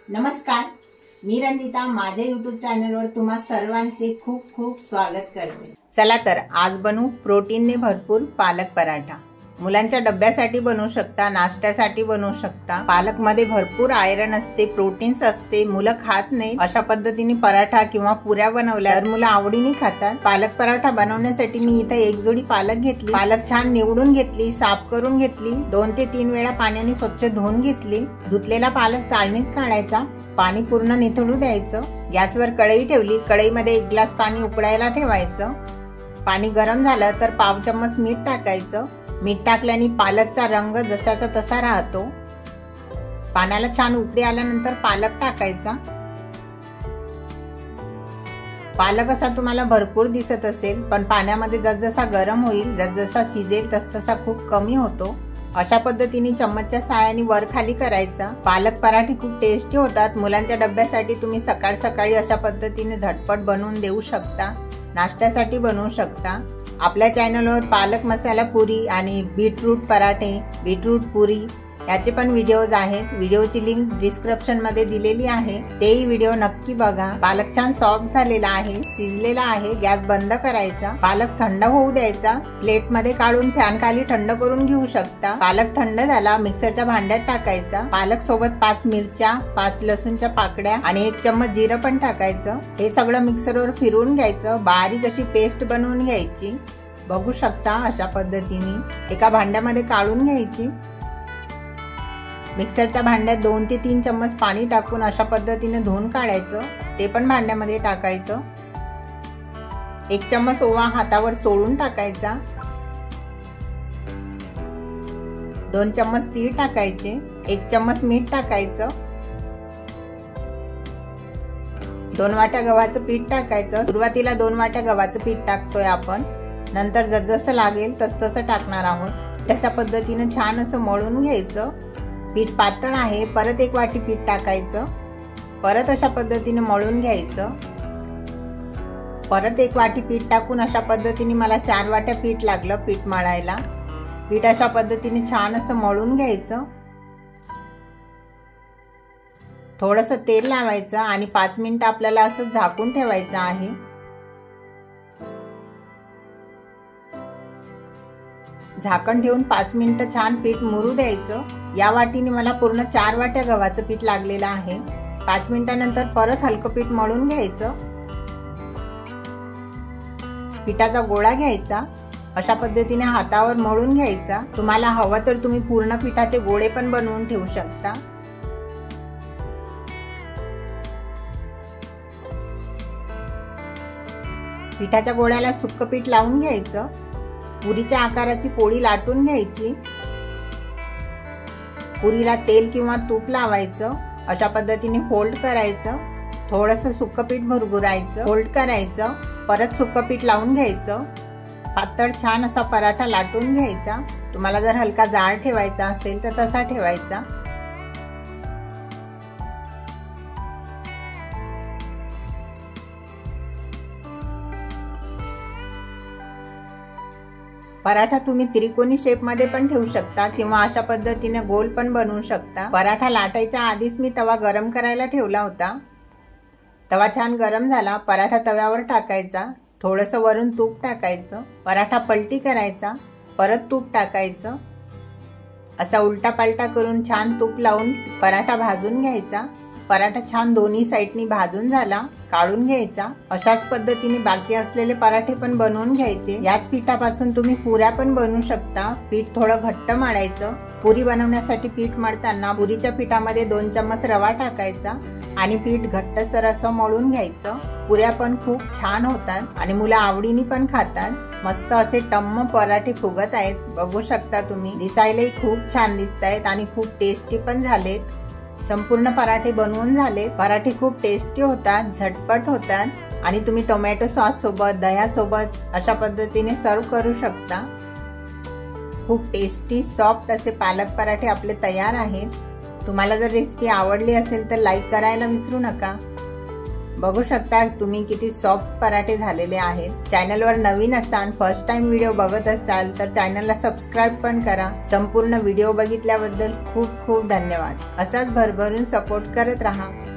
नमस्कार, मी रंजिता माझ्या YouTube चॅनलवर तुम्हा सर्वांचे खूप खूप स्वागत करते। चला तर आज बनवू प्रोटीनने भरपूर पालक पराठा। मुलांच्या डब्यासाठी बनवू शकता, नाश्त्यासाठी बनवू शकता। पालक मध्ये भरपूर आयरन असते, प्रोटीन्स असते। मुलं खात नाही अशा पद्धतीने पराठा किंवा पुऱ्या बनवल्या तर मुलं आवडीने खातात। पालक पराठा बनवण्यासाठी मी इथे एक जोडी पालक घेतली। पालक छान निवडून घेतली, साफ करून घेतली, 2 ते 3 वेळा पाण्याने स्वच्छ धुवून घेतली। धुतलेला पालक चाळणीत काढायचा, पाणी पूर्ण निथळू द्यायचं। गॅसवर कढई ठेवली, कढईमध्ये 1 ग्लास पाणी उकळायला ठेवायचं। पाणी गरम झालं तर पाव चम्मच मीठ टाकायचं। मीठ टाकल्याने पालकचा रंग जसाचा तसा राहतो। पाण्याला छान उकळी आल्यानंतर पालक टाकायचा। पालक असा तुम्हाला भरपूर दिसत असेल, पण पाण्यामध्ये जसजसा गरम होईल, जसजसा शिजेल तसतसा खूप कमी होतो। अशा पद्धतीने चम्मचच्या साहाय्याने वर खाली करायचा। पालक पराठे खूप टेस्टी होतात। मुलांच्या डब्यासाठी तुम्ही सकाळ सकाळी अशा पद्धतीने झटपट बनवून देऊ शकता, नाश्त्यासाठी बनवू शकता। आपल्या चॅनलवर पालक मसाला पुरी आणि बीटरूट पराठे, बीटरूट पुरी याचे पण व्हिडिओज आहेत। व्हिडिओची लिंक डिस्क्रिप्शन मध्ये दिलेली आहे, तेही व्हिडिओ नक्की बघा। पालक छान सॉफ्ट झालेला आहे, शिजलेला आहे। गॅस बंद करायचा, पालक थंड होऊ द्यायचा। प्लेट मध्ये काढून फॅन खाली थंड करून घेऊ शकता। पालक थंड झाला, मिक्सरच्या भांड्यात टाकायचा। पालक सोबत 5 मिरच्या, 5 लसूणच्या पाकड्या आणि 1 चम्मच जिरं पण टाकायचं। हे सगळं मिक्सरवर फिरवून घ्यायचं, बारीक अशी पेस्ट बनवून घ्यायची। बघू शकता अशा पद्धतीने एका भांड्यामध्ये काढून घ्यायची। मिक्सरच्या भांड्यात 2 ते 3 चम्मच पाणी टाकून अशा पद्धतीने धुवून काढायचं, ते पण भांड्यामध्ये टाकायचं। 1 चम्मच ओवा हातावर चोळून टाकायचा। 2 चम्मच तीळ टाकायचे, 1 चम्मच मीठ टाकायचं। 2 वाट्या गव्हाचं पीठ टाकायचं। सुरुवातीला 2 वाट्या गव्हाचं पीठ टाकतोय आपण, नंतर जसजसं लागेल तसतसं टाकणार आहोत। तशा पद्धतीने छान असं मळून घ्यायचं। पीठ पातळ आहे, परत 1 वाटी पीठ टाकायचं, परत अशा पद्धतीने मळून घ्यायचं। परत 1 वाटी पीठ टाकून अशा पद्धतीने मला 4 वाट्या पीठ लागलं पीठ मळायला। पीठ अशा पद्धतीने छान असं मळून घ्यायचं। थोडंसं तेल लावायचं आणि 5 मिनिटं आपल्याला असं झाकून ठेवायचं आहे। झाकण ठेवून 5 मिनिटं छान पीठ मुरू द्यायचं। या वाटीने मला पूर्ण 4 वाट्या गव्हाचं पीठ लागलेलं आहे। 5 मिनिटांनंतर परत हलकं पीठ मळून घ्यायचं। पिठाचा गोळा घ्यायचा, अशा पद्धतीने हातावर मळून घ्यायचा। तुम्हाला हवं तर तुम्ही पूर्ण पिठाचे गोळे पण बनवून ठेवू शकता। पिठाच्या गोळ्याला सुक्क पीठ लावून घ्यायचं। पुरीच्या आकाराची पोळी लाटून घ्यायची। पुरीला तेल किंवा तूप लावायचं, अशा पद्धतीने फोल्ड करायचं। थोडंसं सुक्क पीठ भरभरायचं, फोल्ड करायचं, परत सुक्क पीठ लावून घ्यायचं। पातळ छान असा पराठा लाटून घ्यायचा। तुम्हाला जर हलका जाड ठेवायचा असेल तर तसा ठेवायचा। पराठा तुम्ही त्रिकोणी शेप मध्ये पण ठेवू शकता किंवा अशा पद्धतीने गोल पण बनवू शकता। पराठा लाटायच्या आधीच मी तवा गरम करायला ठेवला होता। तवा छान गरम झाला, पराठा तव्यावर टाकायचा, थोडंसं वरून तूप टाकायचं, पराठा पलटी करायचा, परत तूप टाकायचं। असा उलटा पालटा करून छान तूप लावून पराठा भाजून घ्यायचा। पराठा छान दोन्ही साइडनी भाजून झाला, काढून घ्यायचा। अशाच पद्धतीने बाकी असलेले पराठे पण बनवून घ्यायचे। याच पिठापासून तुम्ही पुऱ्या पण बनवू शकता। पीठ थोडं घट्ट मळायचं। पुरी बनवण्यासाठी पीठ मळताना पुरीच्या पिठामध्ये 2 चम्मच रवा टाकायचा आणि पीठ घट्टसर असं मळून घ्यायचं। पुऱ्या पण खूप छान होतात आणि मुलं आवडीने पण खातात। मस्त असे टम्म पराठे फुगत आहेत, बघू शकता तुम्ही। दिसायलाही खूप छान दिसतायत आणि खूप टेस्टी पण झालेत। संपूर्ण पराठे बनवून झाले। पराठे खूप टेस्टी होतात, झटपट होतात आणि तुम्ही टोमॅटो सॉस सोबत, दह्यासोबत अशा पद्धतीने सर्व करू शकता। खूप टेस्टी सॉफ्ट असे पालक पराठे आपले तयार आहेत। तुम्हाला जर रेसिपी आवडली असेल तर लाईक करायला विसरू नका। बघू शकता तुम्ही किती सॉफ्ट पराठे झालेले आहेत। चॅनलवर नवीन असाल, फर्स्ट टाइम व्हिडिओ बघत असाल तर चॅनलला सबस्क्राईब पण करा। संपूर्ण व्हिडिओ बघितल्याबद्दल खूप खूप धन्यवाद। असाच भरभरून सपोर्ट करत राहा।